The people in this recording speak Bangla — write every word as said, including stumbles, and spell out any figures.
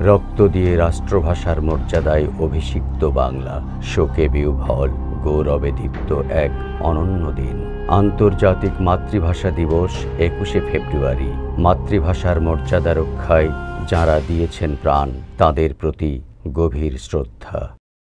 রক্ত দিয়ে রাষ্ট্রভাষার মর্যাদায় অভিষিক্ত বাংলা, শোকে বিহ্বল, গৌরবে দীপ্ত এক অনন্য দিন। আন্তর্জাতিক মাতৃভাষা দিবস একুশে ফেব্রুয়ারি। মাতৃভাষার মর্যাদা রক্ষায় যাঁরা দিয়েছেন প্রাণ, তাঁদের প্রতি গভীর শ্রদ্ধা।